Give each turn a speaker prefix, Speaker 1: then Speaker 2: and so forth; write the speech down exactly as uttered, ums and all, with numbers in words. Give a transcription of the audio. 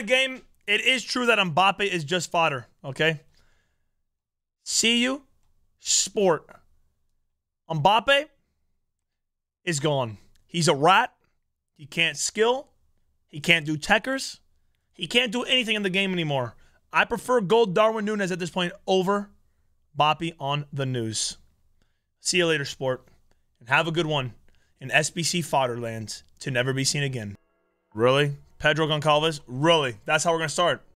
Speaker 1: game, it is true that Mbappe is just fodder, okay? See you, sport. Mbappe is gone. He's a rat. He can't skill. He can't do techers. He can't do anything in the game anymore. I prefer Gold Darwin Núñez at this point over Mbappe on the news. See you later, sport. And have a good one in S B C Fodderland to never be seen again. Really? Pedro Goncalves? Really? That's how we're going to start.